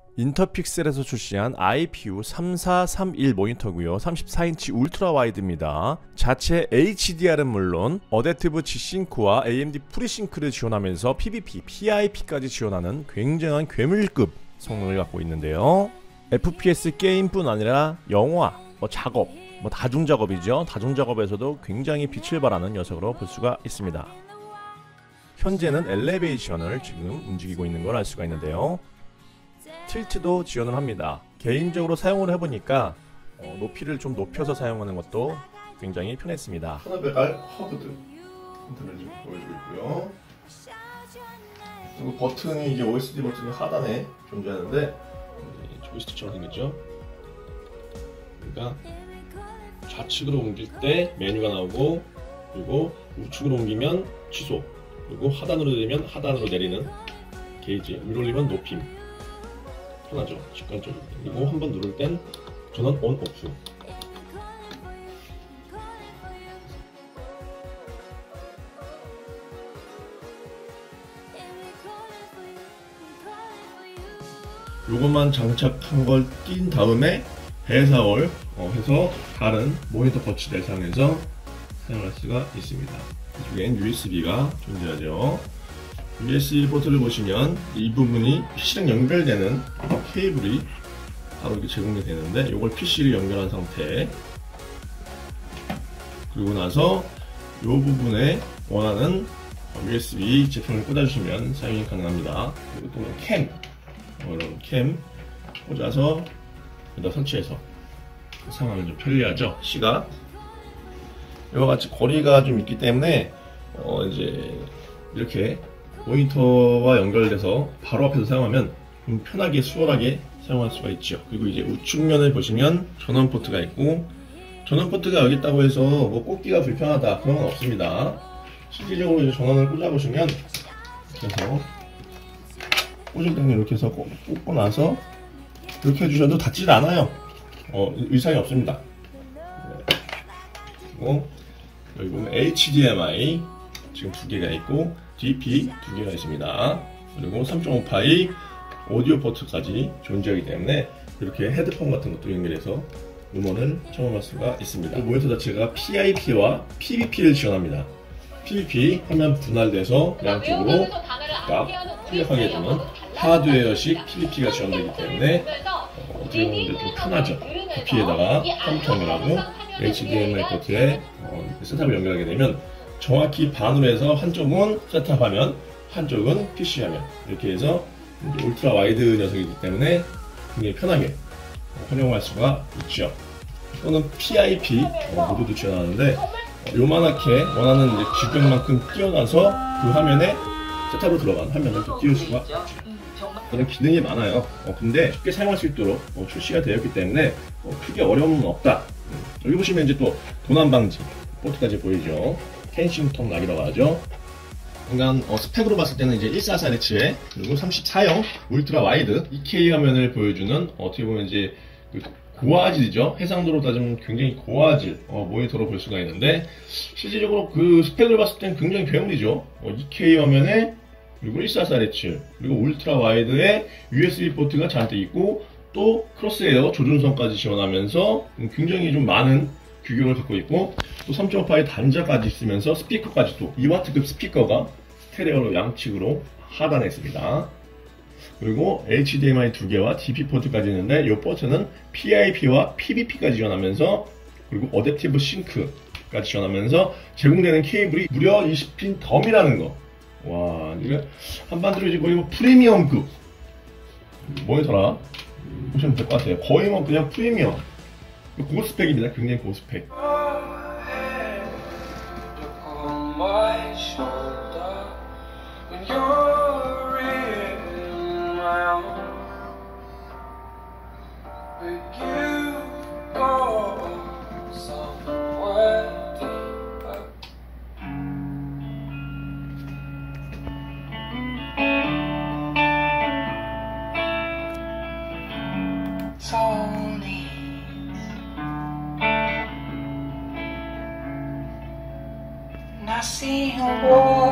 인터픽셀에서 출시한 IPU 3431 모니터고요. 34인치 울트라 와이드입니다. 자체 HDR은 물론 어댑티브 G-Sync와 AMD FreeSync를 지원하면서 PVP, PIP까지 지원하는 굉장한 괴물급 성능을 갖고 있는데요. FPS 게임뿐 아니라 영화, 작업, 다중작업이죠. 다중작업에서도 굉장히 빛을 발하는 녀석으로 볼 수가 있습니다. 현재는 엘리베이션을 지금 움직이고 있는 걸 알 수가 있는데요. 틸트도 지원을 합니다. 개인적으로 사용을 해보니까 높이를 좀 높여서 사용하는 것도 굉장히 편했습니다. 1000R 허브드 인터넷 좀 보여주고 있고요. 그리고 버튼이 이제 OSD 버튼이 하단에 존재하는데 조이스틱처럼 생겼죠. 그러니까 좌측으로 옮길 때 메뉴가 나오고, 그리고 우측으로 옮기면 취소, 그리고 하단으로 내리면 하단으로 내리는 게이지, 위로 올리면 높임. 편하죠, 직관적으로. 그리고 한번 누를 땐 전원 온 오프. 요것만 장착한 걸 낀 다음에 배사월 해서 다른 모니터 버치 대상에서 사용할 수가 있습니다. 이쪽엔 USB가 존재하죠. USB 포트를 보시면 이 부분이 PC랑 연결되는 케이블이 바로 이렇게 제공이 되는데, 이걸 PC를 연결한 상태. 그리고 나서 이 부분에 원하는 USB 제품을 꽂아주시면 사용이 가능합니다. 그리고 또 캠, 이런 캠 꽂아서 여기다 설치해서 사용하면 좀 편리하죠. C가 이와 같이 거리가 좀 있기 때문에 이제 이렇게 모니터와 연결돼서 바로 앞에서 사용하면 좀 편하게 수월하게 사용할 수가 있죠. 그리고 이제 우측면을 보시면 전원 포트가 있고, 전원 포트가 여기 있다고 해서 꽂기가 불편하다 그런 건 없습니다. 실질적으로 이제 전원을 꽂아 보시면 그래서 꽂을 때는 이렇게 해서 꽂고 나서 이렇게 해주셔도 닿질 않아요. 이상이 없습니다. 그리고 여기 보면 HDMI 지금 2개가 있고 DP 2개가 있습니다. 그리고 3.5파이 오디오 포트까지 존재하기 때문에 이렇게 헤드폰 같은 것도 연결해서 음원을 청음할 수가 있습니다. 모니터 자체가 PIP와 PVP를 지원합니다. PVP 화면 분할돼서 양쪽으로 각각 출력하게 되는 하드웨어식 PVP가 지원되기 때문에 어떻게 보면 좀 편하죠. DP에다가 컴퓨터 연결하고 HDMI 포트에 셋탑을 연결하게 되면 정확히 반으로 해서 한쪽은 셋탑 화면, 한쪽은 PC 화면, 이렇게 해서 울트라 와이드 녀석이기 때문에 굉장히 편하게 활용할 수가 있죠. 또는 PIP 모두도 지원하는데 요만하게 원하는 질병만큼 띄어놔서 그 화면에 셋탑으로 들어간 화면을 또 띄울 수가 있죠. 그런 기능이 많아요. 근데 쉽게 사용할 수 있도록 출시가 되었기 때문에 크게 어려움은 없다. 여기 보시면 이제 또 도난 방지 포트까지 보이죠. 켄싱턴 락이라고 하죠. 그러니까 스펙으로 봤을 때는 이제 144Hz 그리고 34형 울트라 와이드 2K 화면을 보여주는 어떻게 보면 이제 고화질이죠. 해상도로 따지면 굉장히 고화질 모니터로 볼 수가 있는데, 실질적으로 그 스펙을 봤을 때는 굉장히 괴물이죠. 2K 화면에 그리고 144Hz 그리고 울트라 와이드에 USB 포트가 잔뜩 있고, 또 크로스에어 조준선까지 지원하면서 굉장히 좀 많은 규격을 갖고 있고, 또 3.5파이 단자까지 있으면서 스피커까지도 2W급 스피커가 스테레오로 양측으로 하단에 있습니다. 그리고 HDMI 2개와 DP 포트까지 있는데, 이 포트는 PIP와 PVP까지 지원하면서, 그리고 어댑티브 싱크까지 지원하면서 제공되는 케이블이 무려 20핀 덤이라는 거. 와, 이거 한반도로 이제 거의 프리미엄급 모니터라 보시면 될 것 같아요. 거의 그냥 프리미엄 고스펙입니다. 굉장히 고스펙. I see him walk